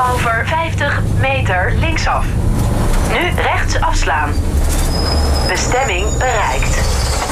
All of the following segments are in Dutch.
Over 50 meter linksaf. Nu rechts afslaan. Bestemming bereikt.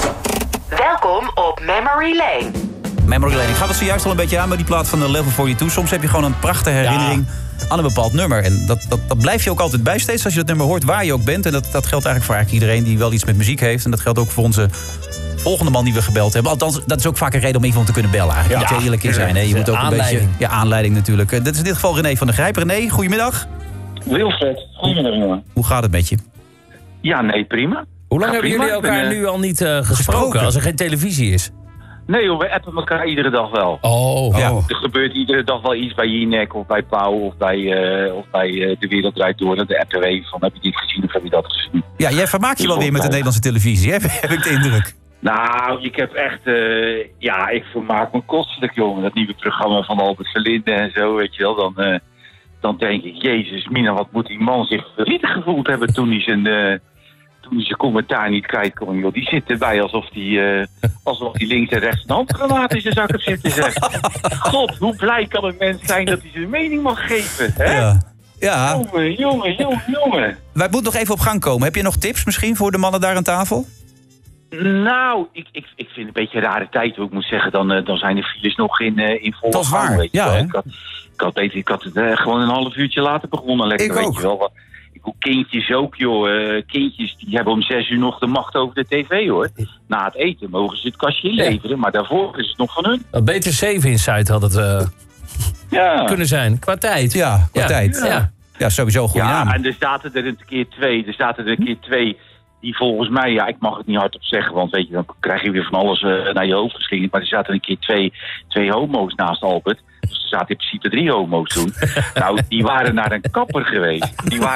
Welkom op Memory Lane. Memory Lane. Ik ga het zojuist al een beetje aan met die plaat van de Level 42. Soms heb je gewoon een prachtige herinnering aan een bepaald nummer. En dat blijf je ook altijd bij, steeds als je dat nummer hoort, waar je ook bent. En dat geldt eigenlijk voor iedereen die wel iets met muziek heeft. En dat geldt ook voor onze volgende man die we gebeld hebben. Althans, dat is ook vaak een reden om iemand te kunnen bellen. Eigenlijk. Je moet eerlijk in zijn. Hè? Je moet ook een beetje... Ja, aanleiding natuurlijk. Dit is in dit geval René van der Grijp. René, goedemiddag. Wilfred, goedemiddag jongen. Hoe gaat het met je? Ja, nee, prima. Hoe lang hebben jullie elkaar nu al niet gesproken als er geen televisie is? Nee joh, we appen elkaar iedere dag wel. Ja. Er gebeurt iedere dag wel iets bij Jinek of bij Pauw of bij De Wereld Draait Door. De appen van, heb je dit gezien of heb je dat gezien? Ja, jij vermaakt je wel weer met de Nederlandse televisie, heb ik de indruk. Nou, ik heb echt... ik vermaak me kostelijk, jongen. Dat nieuwe programma van Albert Verlinde en zo, weet je wel. Dan denk ik, jezus mina, wat moet die man zich verdrietig gevoeld hebben toen hij zijn commentaar niet kwijt kon. Joh. Die zit erbij alsof die links en rechts een handgranaat in zijn zak heeft zitten zeggen. God, hoe blij kan een mens zijn dat hij zijn mening mag geven, hè? Ja. Jongen. Wij moeten nog even op gang komen. Heb je nog tips misschien voor de mannen daar aan tafel? Nou, ik vind het een beetje een rare tijd. Ik moet zeggen, dan zijn de files nog in volle dat is waar. gang. Weet je Ja, wel. Ik had het gewoon een half uurtje later begonnen. Lekker, ik weet ook. Je wel. Kindjes ook, joh. Kindjes die hebben om 6 uur nog de macht over de tv, hoor. Na het eten mogen ze het kastje inleveren, maar daarvoor is het nog van hun. Beter 7 Inside had het kunnen zijn. Qua tijd. Ja, qua tijd. Ja, sowieso een goede naam. Ja, en er zaten er een keer twee die volgens mij, ik mag het niet hardop zeggen, want weet je, dan krijg je weer van alles naar je hoofd geslingerd. Maar er zaten een keer twee homo's naast Albert. Dus er zaten in principe 3 homo's toen. Nou, die waren naar een kapper geweest.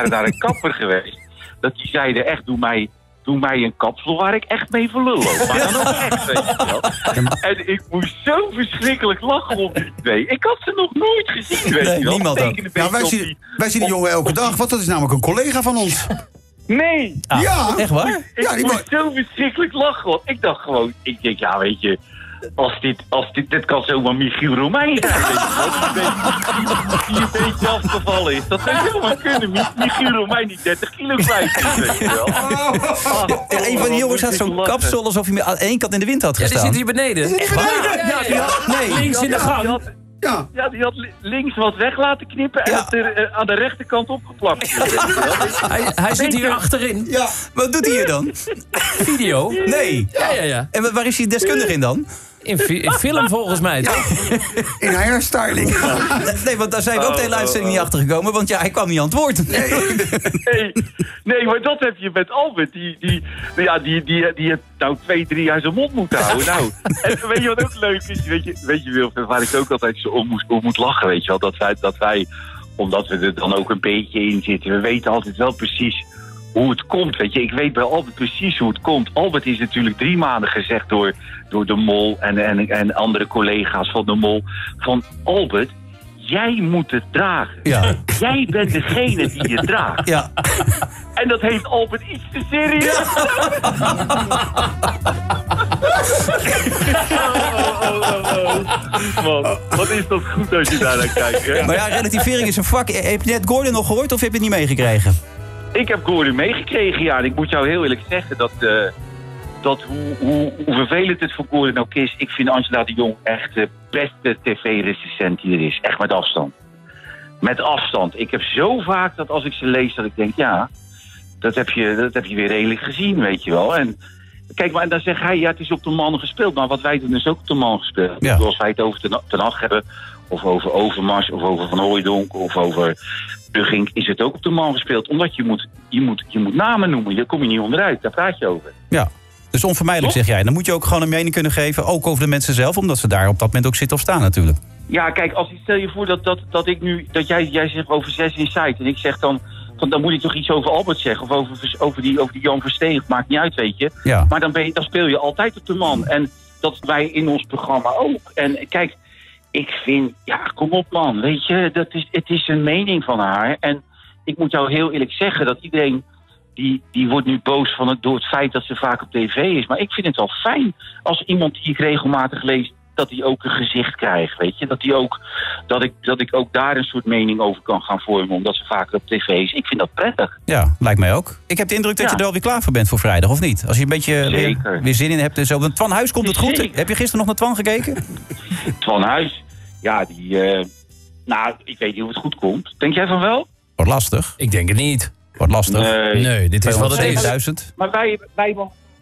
Dat die zeiden echt, doe mij een kapsel waar ik echt mee verlul. Maar dan ook echt, weet je wel. En ik moest zo verschrikkelijk lachen op die twee. Ik had ze nog nooit gezien, weet je wel. Niemand ook. Ja, wij zien die jongen elke dag, want dat is namelijk een collega van ons. Nee! Ja! Echt waar? Ik moest zo verschrikkelijk lachen, want ik dacht gewoon... Ik denk, ja, weet je... Dit kan zomaar Michiel Romein zijn. Die een beetje afgevallen is. Dat zou zomaar kunnen. Michiel Romein die 30 kilo kwijt is, weet je wel. Een van die jongens had zo'n kapsel alsof hij aan één kant in de wind had Ja, gestaan. die zit hier beneden. Echt waar? Nee, links in de gang. Ja, die had links wat weg laten knippen en het er aan de rechterkant opgeplakt. Hij zit hier achterin. Ja. Wat doet hij hier dan? Video. Nee. Ja. En waar is hij deskundig in dan? In film volgens mij, toch? In hairstyling. Nee, want daar zijn we ook de hele uitzending niet achter gekomen, want hij kwam niet aan het woord. Nee, maar dat heb je met Albert. Die heeft nou 2-3 jaar zijn mond moeten houden. Nou, en weet je wat ook leuk is? Weet je Wilfred, waar ik ook altijd zo om moet lachen, weet je wel. Dat wij, omdat we er dan ook een beetje in zitten, we weten altijd wel precies hoe het komt, weet je. Ik weet bij Albert precies hoe het komt. Albert is natuurlijk 3 maanden gezegd door de Mol en andere collega's van de Mol. Van Albert, jij moet het dragen. Ja. Jij bent degene die het draagt. Ja. En dat heeft Albert iets te serieus. Man, wat is dat goed als je daar naar kijkt, hè? Maar ja, relativering is een vak. Heb je net Gordon nog gehoord of heb je het niet meegekregen? Ik heb Gordon meegekregen, ja. En ik moet jou heel eerlijk zeggen dat hoe vervelend het voor Gordon ook is... Ik vind Angela de Jong echt de beste tv-recensent die er is. Echt met afstand. Met afstand. Ik heb zo vaak dat als ik ze lees dat ik denk... Ja, dat heb je weer redelijk gezien, weet je wel. En kijk, maar en dan zegt hij... Ja, het is op de man gespeeld. Maar wat wij doen is ook op de man gespeeld. Ja. Als wij het over Ten Hag hebben... Of over Overmars, of over Van Hooijdonk, of over Bugging... is het ook op de man gespeeld. Omdat je moet namen noemen. Daar kom je niet onderuit. Daar praat je over. Ja. Dus onvermijdelijk, zeg jij. Dan moet je ook gewoon een mening kunnen geven, ook over de mensen zelf, omdat ze daar op dat moment ook zitten of staan natuurlijk. Ja, kijk, stel je voor dat ik nu, dat jij zegt over 6 Inside en ik zeg dan moet ik toch iets over Albert zeggen of over die Jan Versteeg, maakt niet uit, weet je. Ja. Maar dan speel je altijd op de man en dat wij in ons programma ook. En kijk, ik vind, ja, kom op man, weet je, het is een mening van haar en ik moet jou heel eerlijk zeggen dat iedereen die wordt nu boos door het feit dat ze vaak op tv is. Maar ik vind het wel fijn als iemand die ik regelmatig lees dat die ook een gezicht krijgt, weet je. Dat ik ook daar een soort mening over kan gaan vormen, omdat ze vaker op tv is. Ik vind dat prettig. Ja, lijkt mij ook. Ik heb de indruk dat je er alweer klaar voor bent voor vrijdag, of niet? Als je een beetje weer zin in hebt en zo. Want Twan Huis komt het goed. Zeker. Heb je gisteren nog naar Twan gekeken? Twan Huis, ja, ik weet niet of het goed komt. Denk jij van wel? Wordt lastig. Ik denk het niet. Wordt lastig. Nee, dit is wat het is. 1000. Maar wij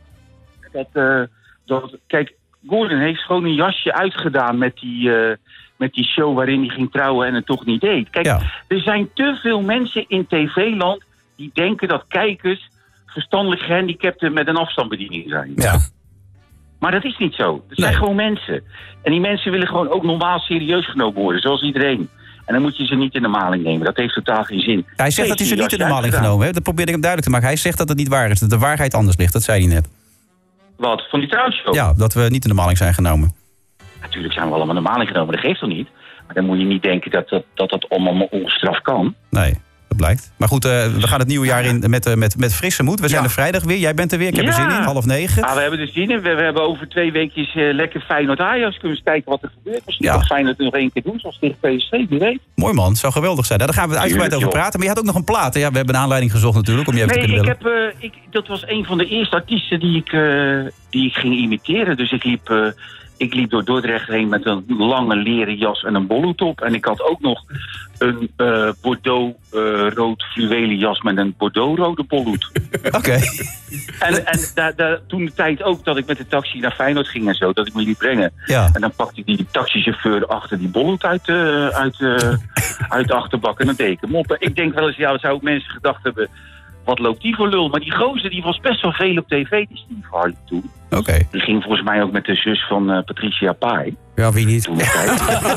kijk, Gordon heeft gewoon een jasje uitgedaan met die show waarin hij ging trouwen en het toch niet deed. Kijk, er zijn te veel mensen in tv-land die denken dat kijkers verstandelijk gehandicapten met een afstandsbediening zijn. Ja. Maar dat is niet zo. Het zijn gewoon mensen. En die mensen willen gewoon ook normaal serieus genomen worden, zoals iedereen. En dan moet je ze niet in de maling nemen. Dat heeft totaal geen zin. Ja, hij zegt dat hij ze niet in de maling genomen heeft. Dat probeerde ik hem duidelijk te maken. Hij zegt dat het niet waar is. Dat de waarheid anders ligt. Dat zei hij net. Wat? Van die trouwshow? Ja, dat we niet in de maling zijn genomen. Natuurlijk zijn we allemaal in de maling genomen. Dat geeft toch niet? Maar dan moet je niet denken dat allemaal ongestraft kan. Nee, dat blijkt. Maar goed, we gaan het nieuwe jaar in met frisse moed. We zijn er vrijdag weer. Jij bent er weer. Ik heb er zin in. 8:30. Ja, we hebben er zin in. We hebben over 2 weekjes lekker Feyenoord-Ajax. Kunnen we eens kijken wat er gebeurt. Misschien nog Feyenoord nog 1 keer doen, zoals tegen PSV. Wie weet. Mooi man, het zou geweldig zijn. Daar gaan we uitgebreid over praten. Maar je had ook nog een plaat. Ja, we hebben een aanleiding gezocht natuurlijk om je even te kunnen bellen. Dat was een van de eerste artiesten die ik ging imiteren. Dus ik liep door Dordrecht heen met een lange leren jas en een bolletop. En ik had ook nog een Bordeaux-rood fluwelen jas met een Bordeaux-rode bolhoed. Oké. En toen de tijd ook dat ik met de taxi naar Feyenoord ging en zo, dat ik me liet brengen. Ja. En dan pakte ik die taxichauffeur achter die bolhoed uit de achterbak en dan deed ik hem op. Ik denk wel eens, zou ook mensen gedacht hebben, wat loopt die voor lul? Maar die gozer die was best wel veel op tv, die Steve Harley toen. Oké. Die ging volgens mij ook met de zus van Patricia Pai. Ja, wie niet? Toen de tijd.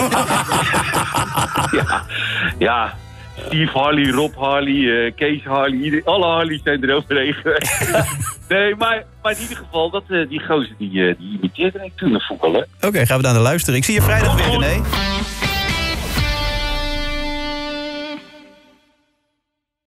ja, Steve Harley, Rob Harley, Kees Harley, alle Harleys zijn er overheen geweest. Nee, maar in ieder geval, die gozer die imiteerde ik toen de voetballen. Oké, gaan we daar naar luisteren. Ik zie je vrijdag weer, René.